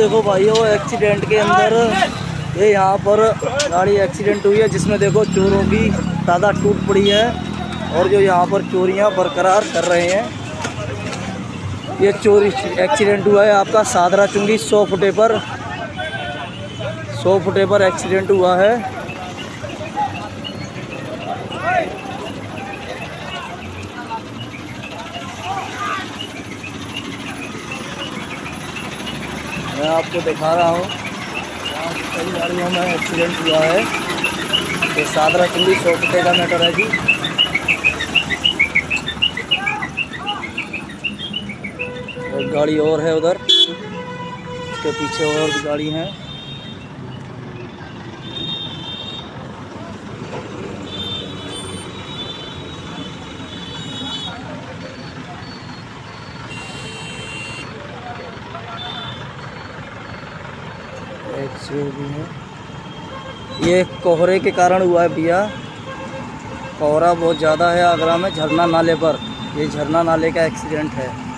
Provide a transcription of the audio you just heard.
देखो भाइयों, एक्सीडेंट के अंदर ये यहाँ पर गाड़ी एक्सीडेंट हुई है, जिसमें देखो चोरों की तादाद टूट पड़ी है और जो यहाँ पर चोरियाँ बरकरार कर रहे हैं। ये चोरी एक्सीडेंट हुआ है आपका सादरा चुंगी 100 फुटे पर एक्सीडेंट हुआ है। मैं आपको दिखा रहा हूँ, यहाँ कई गाड़ियों में एक्सीडेंट हुआ है। ये सादरा चुंगी 100 फुटे का मैटर है जी। एक गाड़ी और है उधर, उसके पीछे और भी गाड़ी हैं। एक से भी है। ये कोहरे के कारण हुआ है भैया, कोहरा बहुत ज़्यादा है आगरा में झरना नाले पर। ये झरना नाले का एक्सीडेंट है।